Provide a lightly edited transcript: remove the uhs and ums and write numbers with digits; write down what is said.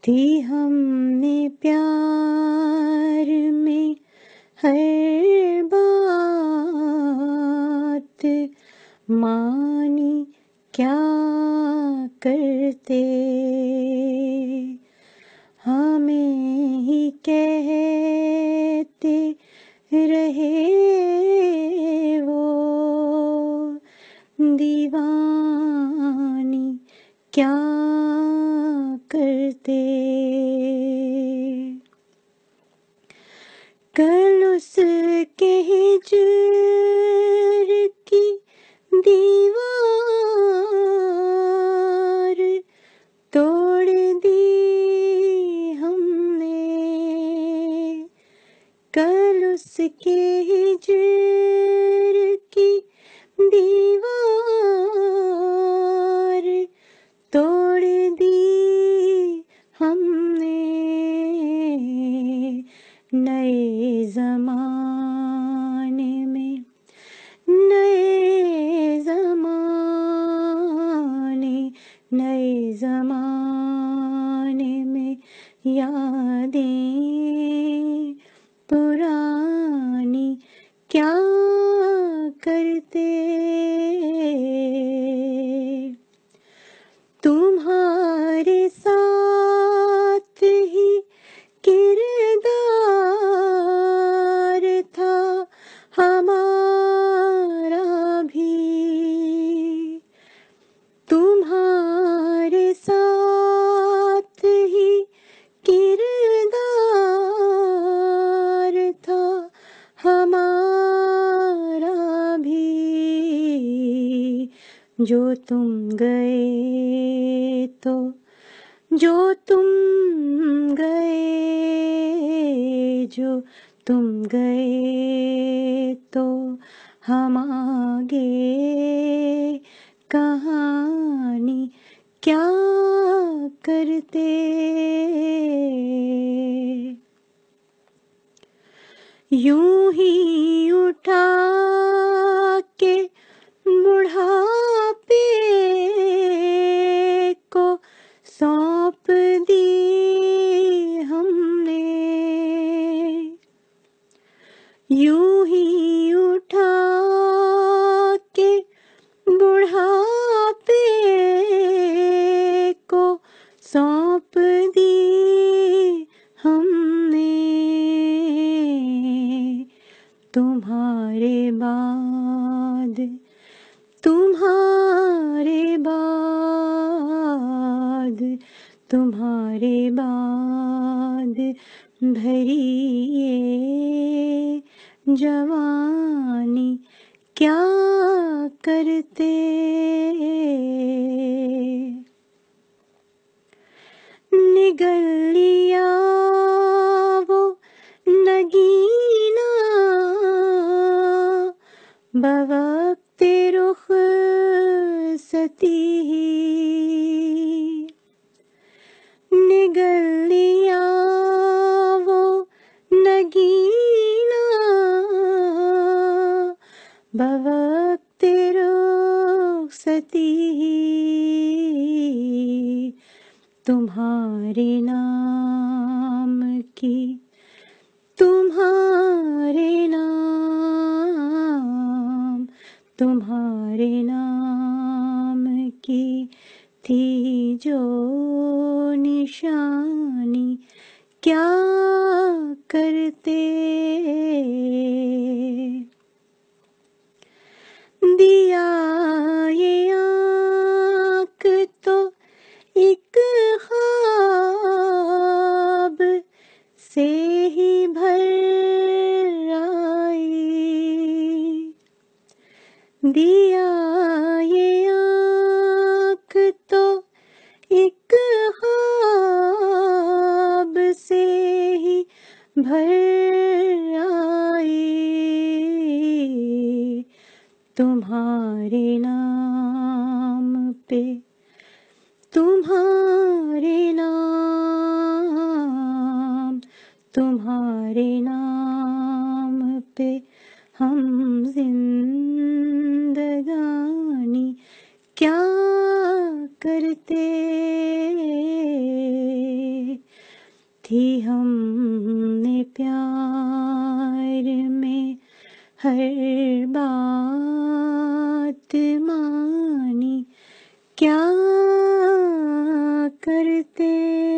थी हमने प्यार में हर बात, मानी क्या करते, हमें ही कहते रहे वो दीवानी क्या करते। कल उसके हिजर की दीवार तोड़ दी हमने, कल उसके हिजर की दीवार तोड़ दी हमने, नए ज़माने में, नए ज़माने में यादें पुरानी क्या करते। तुम्हारे साथ ही किरदार था हमारा भी, तुम्हारे साथ ही किरदार था हमारा भी, जो तुम गए तो, जो तुम गए, जो तुम गए तो हम आगे कहानी क्या करते। यूं ही उठा के बुढ़ापे को सौंप दी हमने, यूं ही उठा के बुढ़ापे को सौंप दी हमने, तुम्हारे बाद, तुम्हारे बाद, तुम्हारे बाद भरी ये जवानी क्या करते। निगल लिया वो नगीना बवक्ते रुखसती, निगल लिया वो नगीना बवक्ते रुखसती, तुम्हारे नाम की, तुम्हारे नाम, तुम्हारे नाम की थी जो निशानी क्या करते। दिया ये आँख तो एक ख्वाब से ही भर आई, दिया ये आँख तो एक ख्वाब से ही भर आई, तुम्हारे नाम थी हमने प्यार में हर बात मानी, क्या करते